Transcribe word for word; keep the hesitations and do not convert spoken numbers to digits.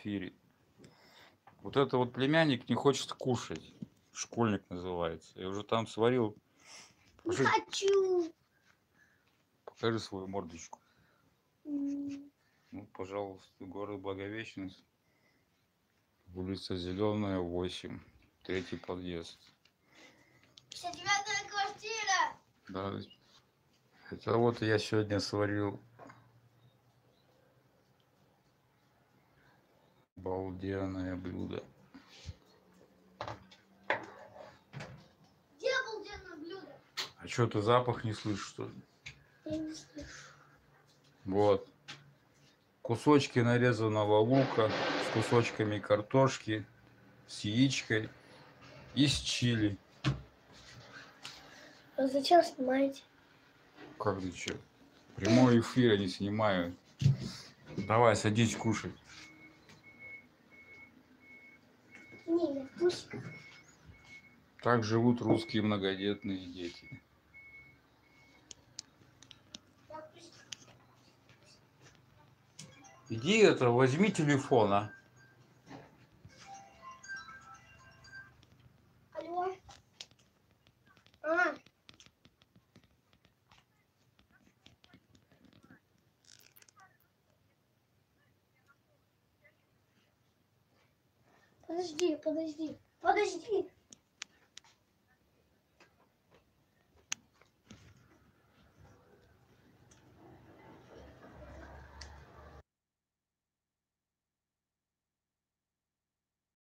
эфире. Вот это вот племянник не хочет кушать. Школьник называется. Я уже там сварил. Не Покажи, хочу. покажи свою мордочку. М. Ну, пожалуйста, город Благовещенск. Улица Зеленая, восемь. Третий подъезд. пятьдесят девятая квартира. Да. Это вот я сегодня сварил обалденное блюдо. Где обалденное блюдо? А что, ты запах не слышишь, что ли? Я не слышу. Вот. Кусочки нарезанного лука с кусочками картошки, с яичкой и с чили. А зачем снимаете? Как ты что? Прямой эфир они снимают. Давай, садись кушать. Не, я пусть. Так живут русские многодетные дети. Иди это, возьми телефон, а. Алло. А. Подожди, подожди, подожди.